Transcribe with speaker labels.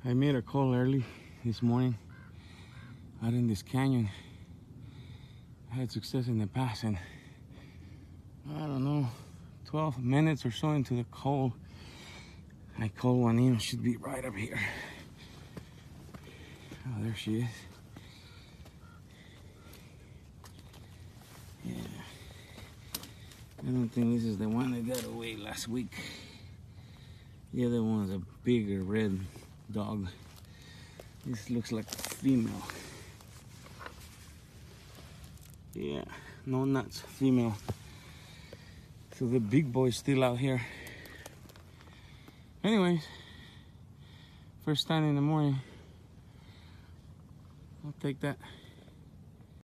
Speaker 1: I made a call early this morning out in this canyon. I had success in the past, and I don't know, 12 minutes or so into the call, I call Juanita. Should be right up here. Oh, there she is. Yeah. I don't think this is the one that got away last week. The other one is a bigger red dog. This looks like a female. Yeah, no nuts, female. So the big boy's still out here. Anyways, first time in the morning. I'll take that.